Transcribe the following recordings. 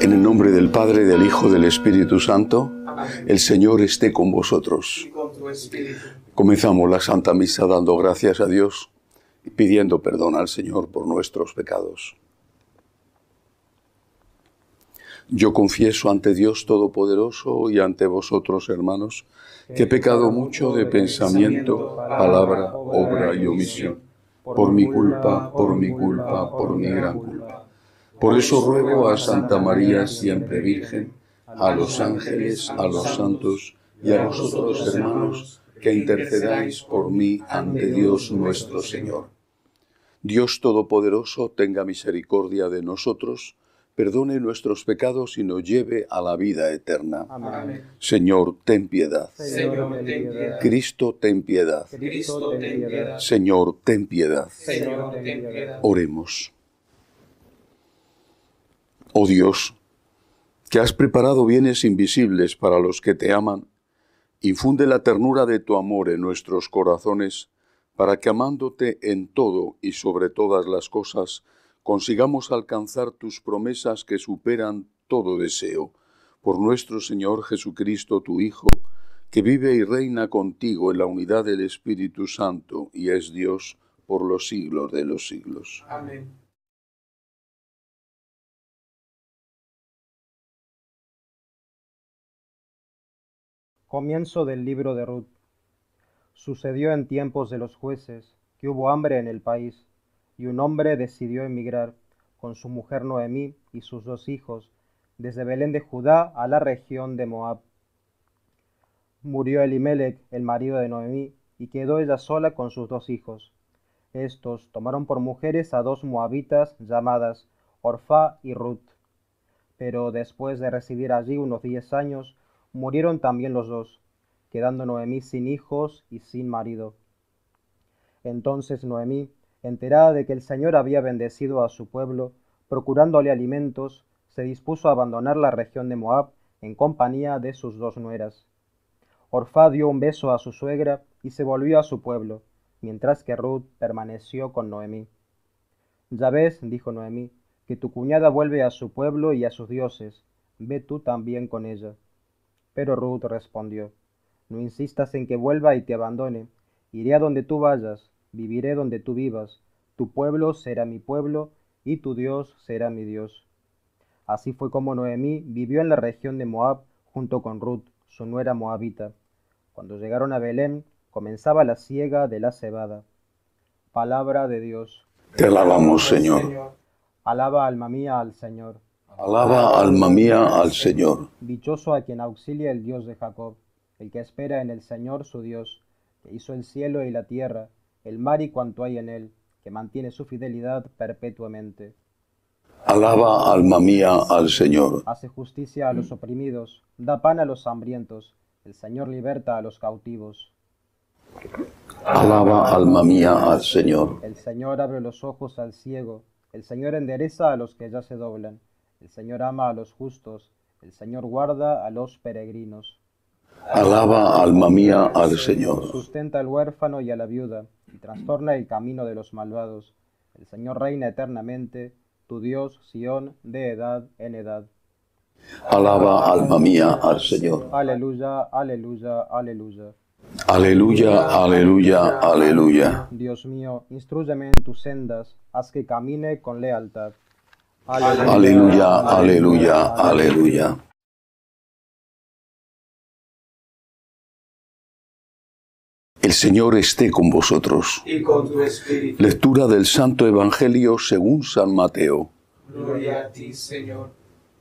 En el nombre del Padre, del Hijo, del Espíritu Santo, el Señor esté con vosotros. Comenzamos la Santa Misa dando gracias a Dios y pidiendo perdón al Señor por nuestros pecados. Yo confieso ante Dios Todopoderoso y ante vosotros, hermanos, que he pecado mucho de pensamiento, palabra, obra y omisión, por mi culpa, por mi gran culpa. Por eso ruego a Santa María, siempre Virgen, a los ángeles, a los santos y a vosotros, hermanos, que intercedáis por mí ante Dios nuestro Señor. Dios Todopoderoso tenga misericordia de nosotros, perdone nuestros pecados y nos lleve a la vida eterna. Amén. Señor, ten piedad. Señor, ten piedad. Cristo, ten piedad. Cristo, ten piedad. Señor, ten piedad. Señor, ten piedad. Oremos. Oh Dios, que has preparado bienes invisibles para los que te aman, infunde la ternura de tu amor en nuestros corazones, para que amándote en todo y sobre todas las cosas, consigamos alcanzar tus promesas que superan todo deseo. Por nuestro Señor Jesucristo, tu Hijo, que vive y reina contigo en la unidad del Espíritu Santo y es Dios por los siglos de los siglos. Amén. Comienzo del libro de Ruth. Sucedió en tiempos de los jueces que hubo hambre en el país, y un hombre decidió emigrar con su mujer Noemí y sus 2 hijos desde Belén de Judá a la región de Moab. Murió Elimelec, el marido de Noemí, y quedó ella sola con sus 2 hijos. Estos tomaron por mujeres a 2 moabitas llamadas Orfá y Ruth. Pero después de residir allí unos 10 años, murieron también los 2, quedando Noemí sin hijos y sin marido. Entonces Noemí, enterada de que el Señor había bendecido a su pueblo, procurándole alimentos, se dispuso a abandonar la región de Moab en compañía de sus 2 nueras. Orfá dio un beso a su suegra y se volvió a su pueblo, mientras que Ruth permaneció con Noemí. Ya ves, dijo Noemí, que tu cuñada vuelve a su pueblo y a sus dioses, ve tú también con ella. Pero Ruth respondió, no insistas en que vuelva y te abandone, iré a donde tú vayas, viviré donde tú vivas, tu pueblo será mi pueblo y tu Dios será mi Dios. Así fue como Noemí vivió en la región de Moab junto con Ruth, su nuera moabita. Cuando llegaron a Belén, comenzaba la siega de la cebada. Palabra de Dios. Te alabamos, Señor. Alaba alma mía al Señor. Alaba, alma mía, al Señor. Dichoso a quien auxilia el Dios de Jacob, el que espera en el Señor su Dios, que hizo el cielo y la tierra, el mar y cuanto hay en él, que mantiene su fidelidad perpetuamente. Alaba, alma mía, al Señor. Hace justicia a los oprimidos, da pan a los hambrientos, el Señor liberta a los cautivos. Alaba, alma mía, al Señor. El Señor abre los ojos al ciego, el Señor endereza a los que ya se doblan, el Señor ama a los justos, el Señor guarda a los peregrinos. Alaba, alma mía, al Señor. Sustenta al huérfano y a la viuda, y trastorna el camino de los malvados. El Señor reina eternamente, tu Dios, Sión, de edad en edad. Alaba, alma mía, al Señor. Aleluya, aleluya, aleluya. Aleluya, aleluya, aleluya. Dios mío, instrúyeme en tus sendas, haz que camine con lealtad. Aleluya, aleluya, aleluya. El Señor esté con vosotros. Y con tu espíritu. Lectura del Santo Evangelio según San Mateo. Gloria a ti, Señor.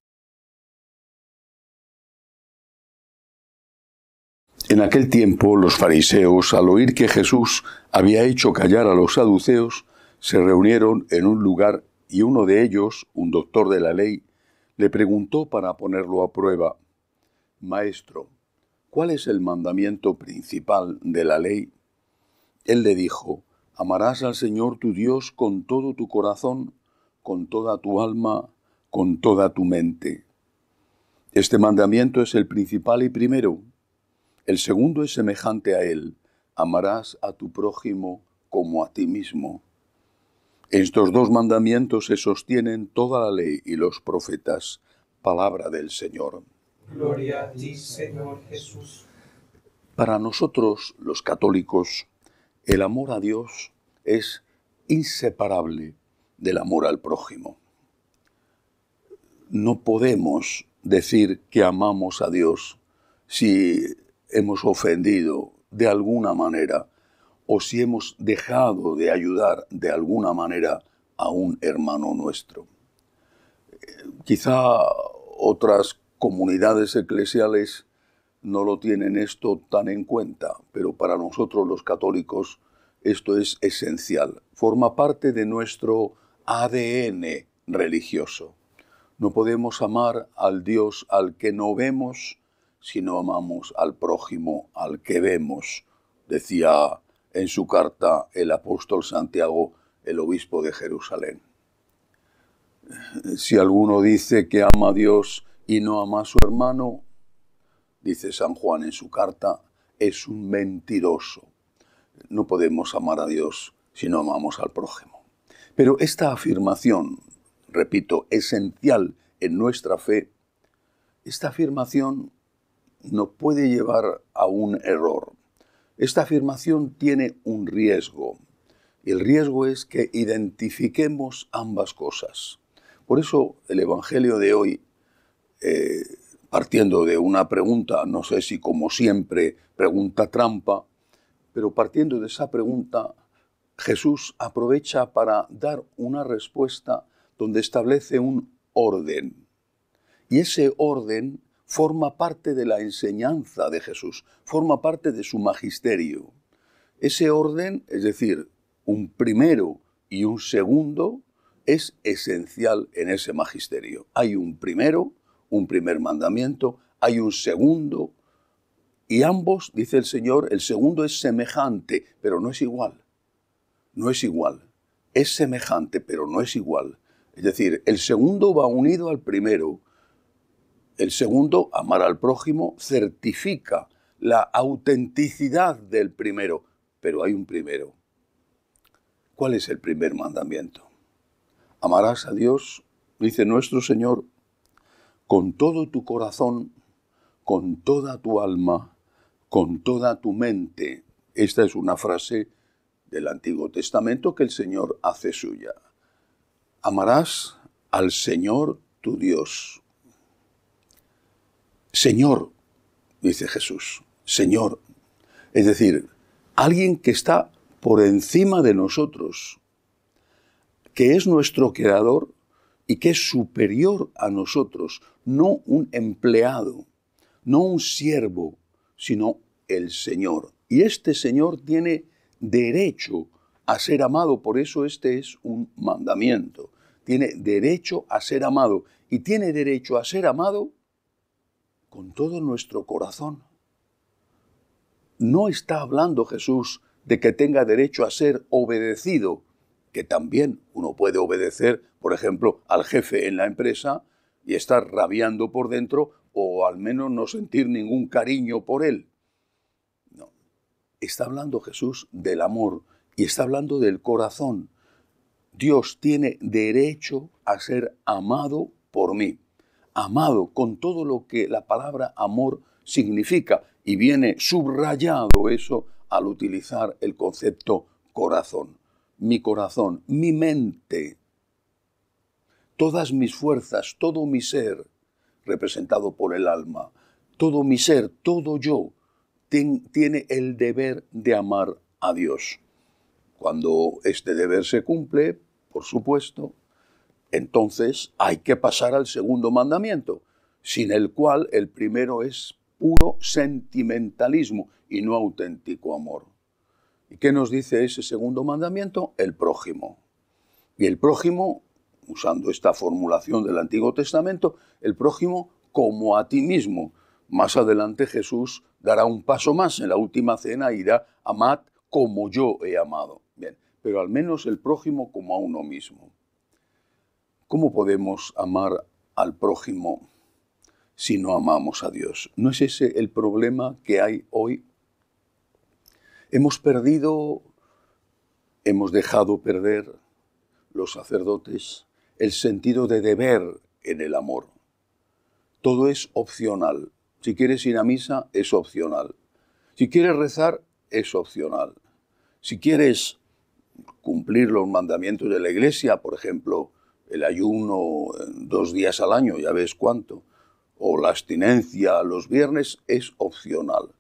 En aquel tiempo los fariseos, al oír que Jesús había hecho callar a los saduceos, se reunieron en un lugar y uno de ellos, un doctor de la ley, le preguntó para ponerlo a prueba: Maestro, ¿cuál es el mandamiento principal de la ley? Él le dijo: amarás al Señor tu Dios con todo tu corazón, con toda tu alma, con toda tu mente. Este mandamiento es el principal y primero. El segundo es semejante a él: amarás a tu prójimo como a ti mismo. Estos 2 mandamientos se sostienen toda la ley y los profetas. Palabra del Señor. Gloria a ti, Señor Jesús. Para nosotros, los católicos, el amor a Dios es inseparable del amor al prójimo. No podemos decir que amamos a Dios si hemos ofendido de alguna manera o si hemos dejado de ayudar de alguna manera a un hermano nuestro. Quizá otras comunidades eclesiales no lo tienen esto tan en cuenta, pero para nosotros los católicos esto es esencial. Forma parte de nuestro ADN religioso. No podemos amar al Dios al que no vemos si no amamos al prójimo al que vemos, decía en su carta el apóstol Santiago, el obispo de Jerusalén. Si alguno dice que ama a Dios y no ama a su hermano, dice San Juan en su carta, es un mentiroso. No podemos amar a Dios si no amamos al prójimo. Pero esta afirmación, repito, esencial en nuestra fe, esta afirmación nos puede llevar a un error. Esta afirmación tiene un riesgo. Y el riesgo es que identifiquemos ambas cosas. Por eso el Evangelio de hoy, partiendo de una pregunta, no sé si como siempre, pregunta trampa, pero partiendo de esa pregunta, Jesús aprovecha para dar una respuesta donde establece un orden. Y ese orden forma parte de la enseñanza de Jesús, forma parte de su magisterio. Ese orden, es decir, un primero y un segundo, es esencial en ese magisterio. Hay un primero, un primer mandamiento, hay un segundo, y ambos, dice el Señor, el segundo es semejante, pero no es igual. No es igual. Es semejante, pero no es igual. Es decir, el segundo va unido al primero. El segundo, amar al prójimo, certifica la autenticidad del primero, pero hay un primero. ¿Cuál es el primer mandamiento? Amarás a Dios, dice nuestro Señor, con todo tu corazón, con toda tu alma, con toda tu mente. Esta es una frase del Antiguo Testamento que el Señor hace suya. Amarás al Señor tu Dios. Señor, dice Jesús, Señor. Es decir, alguien que está por encima de nosotros, que es nuestro creador y que es superior a nosotros, no un empleado, no un siervo, sino el Señor. Y este Señor tiene derecho a ser amado, por eso este es un mandamiento. Tiene derecho a ser amado y tiene derecho a ser amado con todo nuestro corazón. No está hablando Jesús de que tenga derecho a ser obedecido, que también uno puede obedecer, por ejemplo, al jefe en la empresa y estar rabiando por dentro o al menos no sentir ningún cariño por él. No, está hablando Jesús del amor y está hablando del corazón. Dios tiene derecho a ser amado por mí, amado con todo lo que la palabra amor significa y viene subrayado eso al utilizar el concepto corazón. Mi corazón, mi mente, todas mis fuerzas, todo mi ser, representado por el alma, todo mi ser, todo yo, tiene el deber de amar a Dios. Cuando este deber se cumple, por supuesto, entonces hay que pasar al segundo mandamiento, sin el cual el primero es puro sentimentalismo y no auténtico amor. ¿Y qué nos dice ese segundo mandamiento? El prójimo. Y el prójimo, usando esta formulación del Antiguo Testamento, el prójimo como a ti mismo. Más adelante Jesús dará un paso más en la última cena y dirá, amad como yo he amado. Bien, pero al menos el prójimo como a uno mismo. ¿Cómo podemos amar al prójimo si no amamos a Dios? ¿No es ese el problema que hay hoy? Hemos dejado perder los sacerdotes el sentido de deber en el amor. Todo es opcional. Si quieres ir a misa, es opcional. Si quieres rezar, es opcional. Si quieres cumplir los mandamientos de la Iglesia, por ejemplo, el ayuno 2 días al año, ya ves cuánto, o la abstinencia los viernes, es opcional.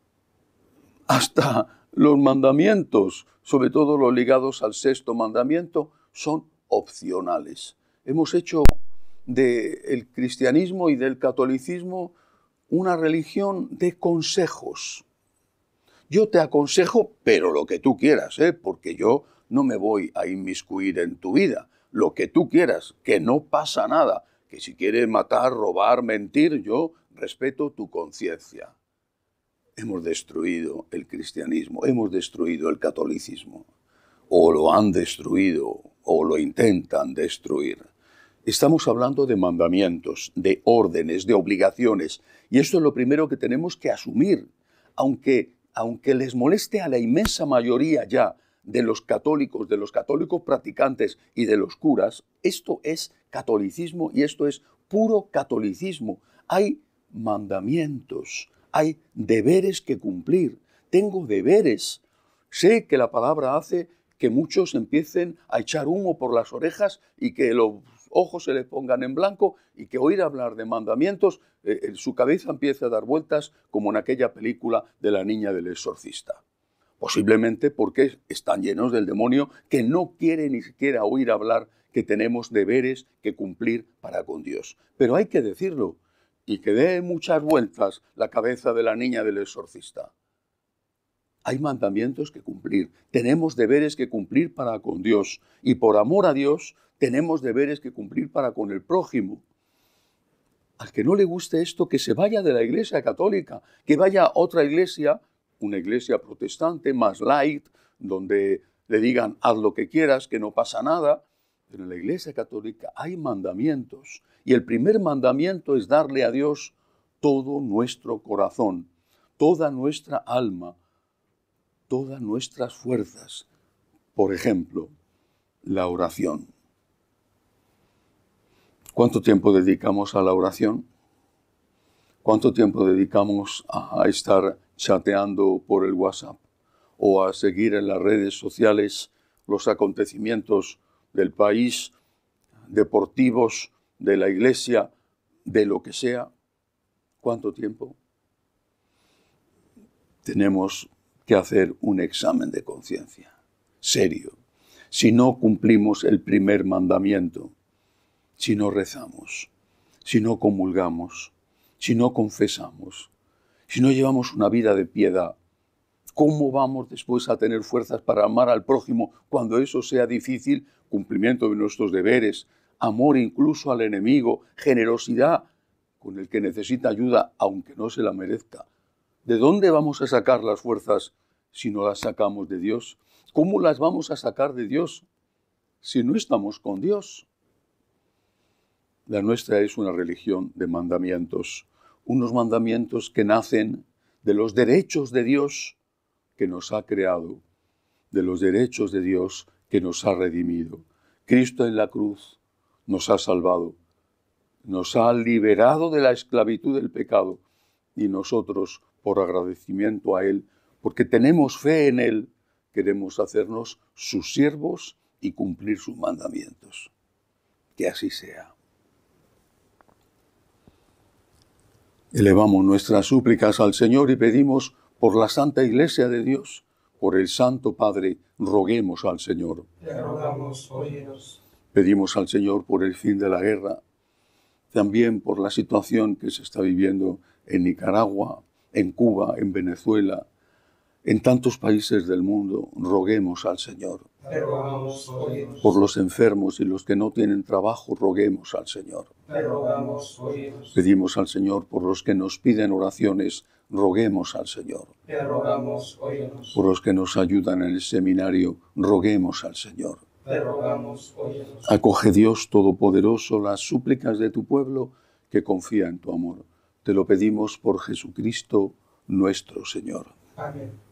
Hasta los mandamientos, sobre todo los ligados al 6.º mandamiento, son opcionales. Hemos hecho del cristianismo y del catolicismo una religión de consejos. Yo te aconsejo, pero lo que tú quieras, porque yo no me voy a inmiscuir en tu vida. Lo que tú quieras, que no pasa nada. Que si quieres matar, robar, mentir, yo respeto tu conciencia. Hemos destruido el cristianismo, hemos destruido el catolicismo. O lo han destruido, o lo intentan destruir. Estamos hablando de mandamientos, de órdenes, de obligaciones. Y esto es lo primero que tenemos que asumir. Aunque les moleste a la inmensa mayoría ya de los católicos practicantes y de los curas, esto es catolicismo y esto es puro catolicismo. Hay mandamientos, hay deberes que cumplir. Tengo deberes. Sé que la palabra hace que muchos empiecen a echar humo por las orejas y que los ojos se les pongan en blanco y que oír hablar de mandamientos, su cabeza empiece a dar vueltas como en aquella película de la niña del exorcista. Posiblemente porque están llenos del demonio que no quiere ni siquiera oír hablar que tenemos deberes que cumplir para con Dios. Pero hay que decirlo y que dé muchas vueltas la cabeza de la niña del exorcista. Hay mandamientos que cumplir, tenemos deberes que cumplir para con Dios y por amor a Dios tenemos deberes que cumplir para con el prójimo. Al que no le guste esto, que se vaya de la Iglesia católica, que vaya a otra iglesia, una iglesia protestante más light, donde le digan haz lo que quieras, que no pasa nada. Pero en la Iglesia católica hay mandamientos y el primer mandamiento es darle a Dios todo nuestro corazón, toda nuestra alma, todas nuestras fuerzas. Por ejemplo, la oración. ¿Cuánto tiempo dedicamos a la oración? ¿Cuánto tiempo dedicamos a estar chateando por el WhatsApp o a seguir en las redes sociales los acontecimientos del país, deportivos, de la iglesia, de lo que sea? ¿Cuánto tiempo? Tenemos que hacer un examen de conciencia, serio. Si no cumplimos el primer mandamiento, si no rezamos, si no comulgamos, si no confesamos, si no llevamos una vida de piedad, ¿cómo vamos después a tener fuerzas para amar al prójimo cuando eso sea difícil? Cumplimiento de nuestros deberes, amor incluso al enemigo, generosidad con el que necesita ayuda aunque no se la merezca. ¿De dónde vamos a sacar las fuerzas si no las sacamos de Dios? ¿Cómo las vamos a sacar de Dios si no estamos con Dios? La nuestra es una religión de mandamientos, unos mandamientos que nacen de los derechos de Dios que nos ha creado, de los derechos de Dios que nos ha redimido. Cristo en la cruz nos ha salvado, nos ha liberado de la esclavitud del pecado y nosotros, por agradecimiento a Él, porque tenemos fe en Él, queremos hacernos sus siervos y cumplir sus mandamientos. Que así sea. Elevamos nuestras súplicas al Señor y pedimos por la Santa Iglesia de Dios, por el Santo Padre, roguemos al Señor. Te rogamos, óyenos. Pedimos al Señor por el fin de la guerra, también por la situación que se está viviendo en Nicaragua, en Cuba, en Venezuela, en tantos países del mundo, roguemos al Señor. Te rogamos, óyenos. Por los enfermos y los que no tienen trabajo, roguemos al Señor. Te rogamos, óyenos. Pedimos al Señor por los que nos piden oraciones, roguemos al Señor. Te rogamos, óyenos. Por los que nos ayudan en el seminario, roguemos al Señor. Te rogamos, óyenos. Acoge Dios Todopoderoso las súplicas de tu pueblo que confía en tu amor. Te lo pedimos por Jesucristo nuestro Señor. Amén.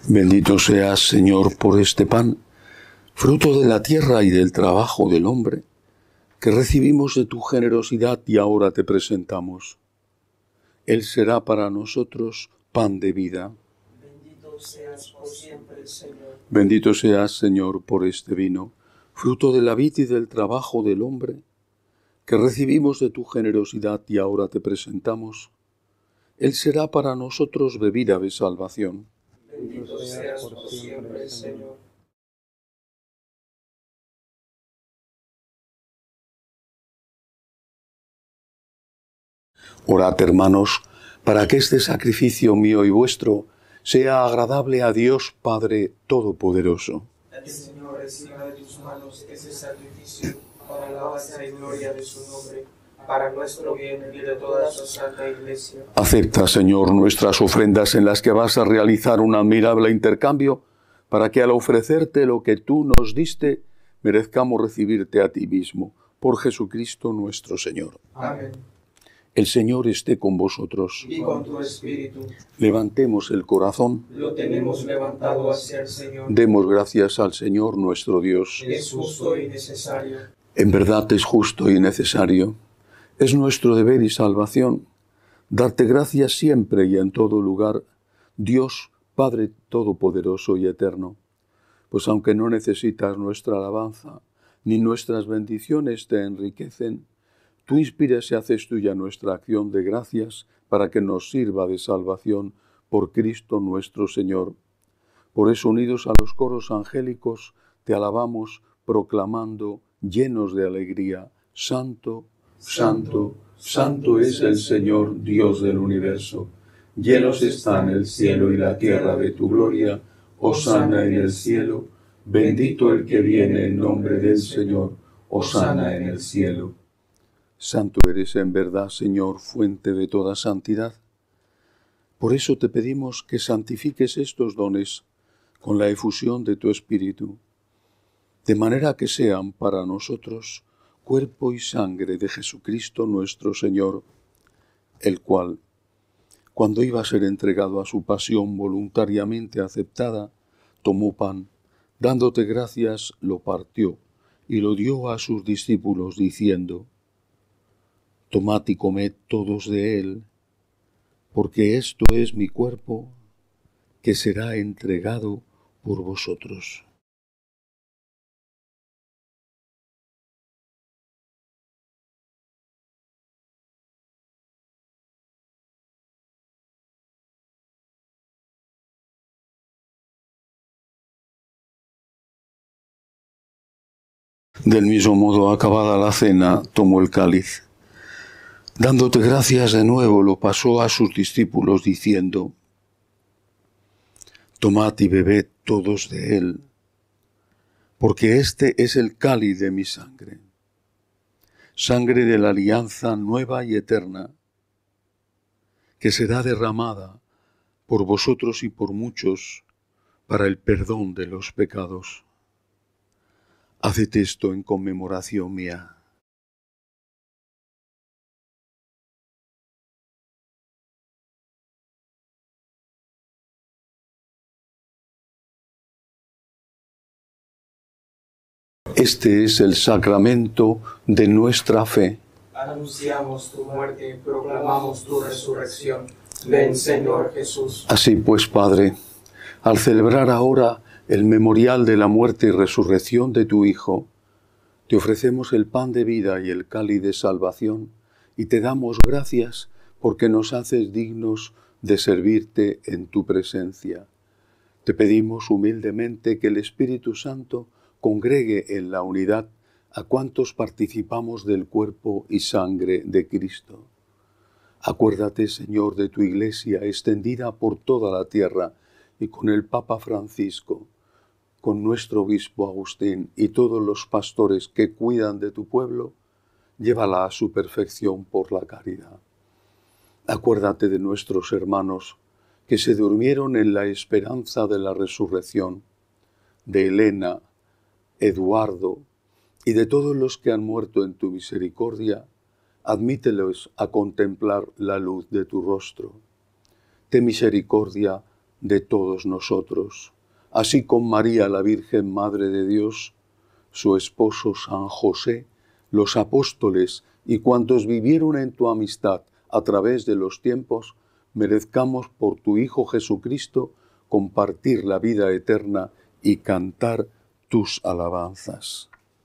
Bendito seas, Señor, por este pan, fruto de la tierra y del trabajo del hombre, que recibimos de tu generosidad y ahora te presentamos. Él será para nosotros pan de vida. Bendito seas por siempre, Señor. Bendito seas, Señor, por este vino, fruto de la vid y del trabajo del hombre, que recibimos de tu generosidad y ahora te presentamos. Él será para nosotros bebida de salvación. Bendito seas por siempre, Señor. Orad, hermanos, para que este sacrificio mío y vuestro sea agradable a Dios Padre Todopoderoso. El Señor reciba de tus manos ese sacrificio para la alabanza y gloria de su nombre, para nuestro bien y de toda su santa Iglesia. Acepta, Señor, nuestras ofrendas en las que vas a realizar un admirable intercambio, para que al ofrecerte lo que tú nos diste, merezcamos recibirte a ti mismo, por Jesucristo nuestro Señor. Amén. El Señor esté con vosotros. Y con tu espíritu. Levantemos el corazón. Lo tenemos levantado hacia el Señor. Demos gracias al Señor nuestro Dios. Es justo y necesario. En verdad es justo y necesario. Es nuestro deber y salvación darte gracias siempre y en todo lugar, Dios, Padre Todopoderoso y Eterno. Pues aunque no necesitas nuestra alabanza, ni nuestras bendiciones te enriquecen, tú inspiras y haces tuya nuestra acción de gracias para que nos sirva de salvación por Cristo nuestro Señor. Por eso, unidos a los coros angélicos, te alabamos, proclamando, llenos de alegría: Santo, Santo, Santo es el Señor, Dios del universo. Llenos están el cielo y la tierra de tu gloria. Hosana en el cielo. Bendito el que viene en nombre del Señor. Hosana en el cielo. Santo eres en verdad, Señor, fuente de toda santidad. Por eso te pedimos que santifiques estos dones con la efusión de tu Espíritu, de manera que sean para nosotros cuerpo y sangre de Jesucristo nuestro Señor, el cual, cuando iba a ser entregado a su pasión voluntariamente aceptada, tomó pan, dándote gracias, lo partió y lo dio a sus discípulos, diciendo: Tomad y comed todos de él, porque esto es mi cuerpo, que será entregado por vosotros. Del mismo modo, acabada la cena, tomó el cáliz. Dándote gracias de nuevo, lo pasó a sus discípulos, diciendo: Tomad y bebed todos de él, porque este es el cáliz de mi sangre, sangre de la alianza nueva y eterna, que será derramada por vosotros y por muchos para el perdón de los pecados. Haced esto en conmemoración mía. Este es el sacramento de nuestra fe. Anunciamos tu muerte, proclamamos tu resurrección. Ven, Señor Jesús. Así pues, Padre, al celebrar ahora el memorial de la muerte y resurrección de tu Hijo, te ofrecemos el pan de vida y el cáliz de salvación, y te damos gracias porque nos haces dignos de servirte en tu presencia. Te pedimos humildemente que el Espíritu Santo congregue en la unidad a cuantos participamos del cuerpo y sangre de Cristo. Acuérdate, Señor, de tu Iglesia extendida por toda la tierra y con el Papa Francisco, con nuestro obispo Agustín y todos los pastores que cuidan de tu pueblo, llévala a su perfección por la caridad. Acuérdate de nuestros hermanos que se durmieron en la esperanza de la resurrección, de Elena, Eduardo y de todos los que han muerto en tu misericordia. Admítelos a contemplar la luz de tu rostro. Ten misericordia de todos nosotros, así con María, la Virgen Madre de Dios, su esposo San José, los apóstoles y cuantos vivieron en tu amistad a través de los tiempos, merezcamos por tu Hijo Jesucristo compartir la vida eterna y cantar tus alabanzas.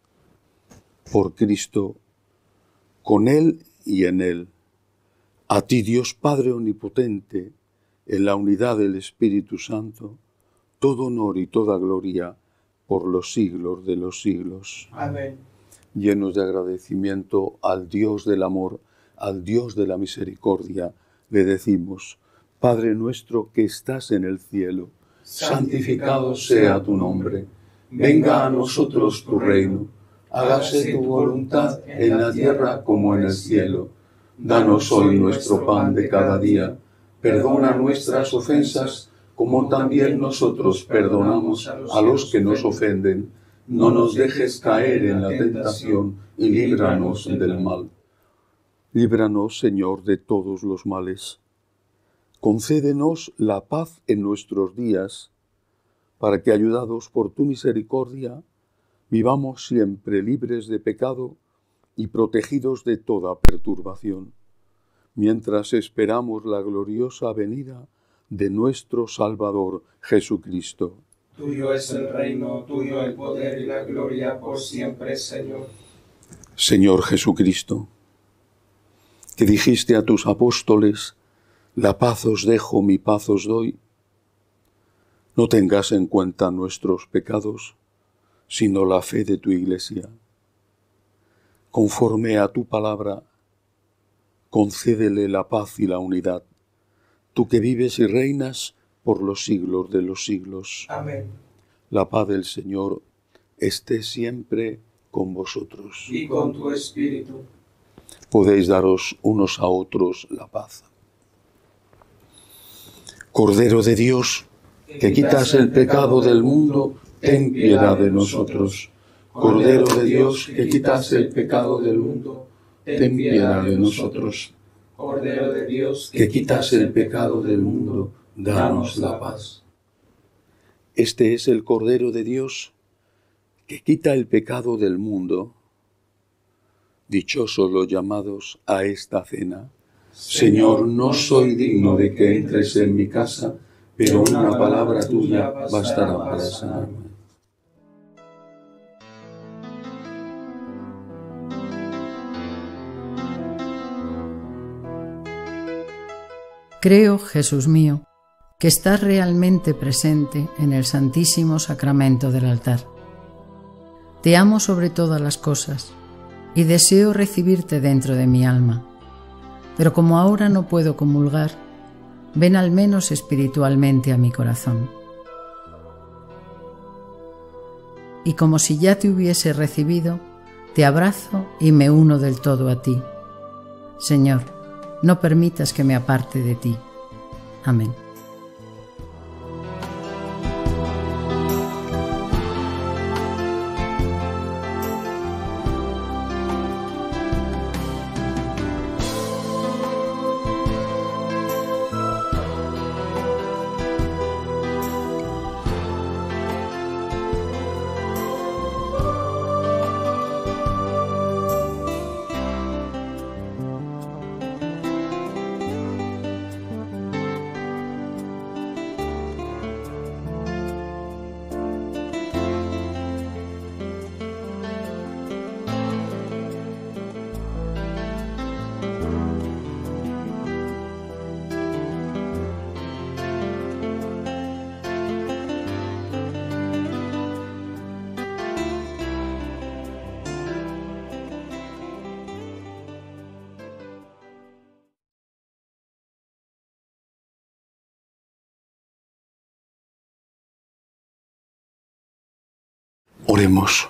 Por Cristo, con Él y en Él, a ti Dios Padre Omnipotente, en la unidad del Espíritu Santo, todo honor y toda gloria por los siglos de los siglos. Amén. Llenos de agradecimiento al Dios del amor, al Dios de la misericordia, le decimos: Padre nuestro que estás en el cielo, santificado sea tu nombre. Venga a nosotros tu reino. Hágase tu voluntad en la tierra como en el cielo. Danos hoy nuestro pan de cada día. Perdona nuestras ofensas, como también nosotros perdonamos a los que nos ofenden. No nos dejes caer en la tentación y líbranos del mal. Líbranos, Señor, de todos los males. Concédenos la paz en nuestros días, para que, ayudados por tu misericordia, vivamos siempre libres de pecado y protegidos de toda perturbación, mientras esperamos la gloriosa venida de nuestro Salvador Jesucristo. Tuyo es el reino, tuyo el poder y la gloria por siempre, Señor. Señor Jesucristo, que dijiste a tus apóstoles: la paz os dejo, mi paz os doy, no tengas en cuenta nuestros pecados, sino la fe de tu Iglesia. Conforme a tu palabra, concédele la paz y la unidad, tú que vives y reinas por los siglos de los siglos. Amén. La paz del Señor esté siempre con vosotros. Y con tu espíritu. Podéis daros unos a otros la paz. Cordero de Dios, que quitas el pecado del mundo, ten piedad de nosotros. Cordero de Dios, que quitas el pecado del mundo, ten piedad de nosotros. Cordero de Dios, Que quitas el pecado del mundo, danos la paz. Este es el Cordero de Dios, que quita el pecado del mundo. Dichosos los llamados a esta cena. Señor, no soy digno de que entres en mi casa, pero una palabra tuya bastará para sanarme. Creo, Jesús mío, que estás realmente presente en el Santísimo Sacramento del altar. Te amo sobre todas las cosas y deseo recibirte dentro de mi alma. Pero como ahora no puedo comulgar, ven al menos espiritualmente a mi corazón. Y como si ya te hubiese recibido, te abrazo y me uno del todo a ti. Señor, no permitas que me aparte de ti. Amén. Oremos.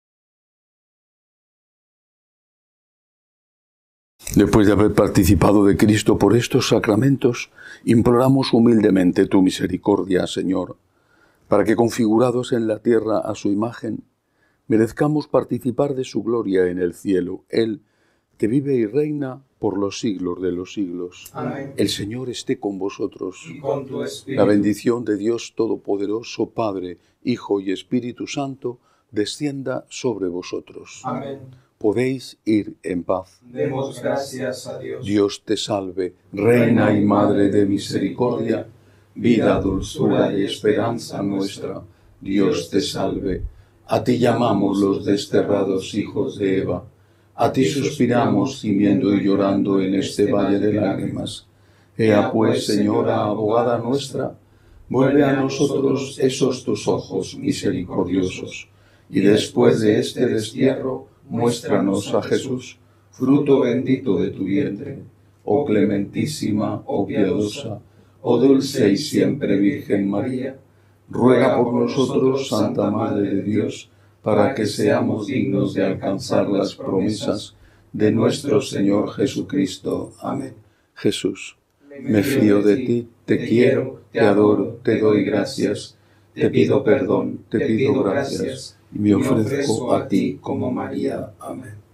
Después de haber participado de Cristo por estos sacramentos, imploramos humildemente tu misericordia, Señor, para que, configurados en la tierra a su imagen, merezcamos participar de su gloria en el cielo. Él, que vive y reina por los siglos de los siglos. Amén. El Señor esté con vosotros. Y con tu espíritu. La bendición de Dios Todopoderoso, Padre, Hijo y Espíritu Santo, descienda sobre vosotros. Amén. Podéis ir en paz. Demos gracias a Dios. Dios te salve, Reina y Madre de misericordia, vida, dulzura y esperanza nuestra. Dios te salve. A ti llamamos los desterrados hijos de Eva. A ti suspiramos, gimiendo y llorando en este valle de lágrimas. Ea pues, Señora, abogada nuestra, vuelve a nosotros esos tus ojos misericordiosos, y después de este destierro, muéstranos a Jesús, fruto bendito de tu vientre. Oh clementísima, oh piadosa, oh dulce y siempre Virgen María, ruega por nosotros, Santa Madre de Dios, para que seamos dignos de alcanzar las promesas de nuestro Señor Jesucristo. Amén. Jesús, me fío de ti, te quiero, te adoro, te doy gracias, te pido perdón, te pido gracias, y me ofrezco a ti como María. Amén.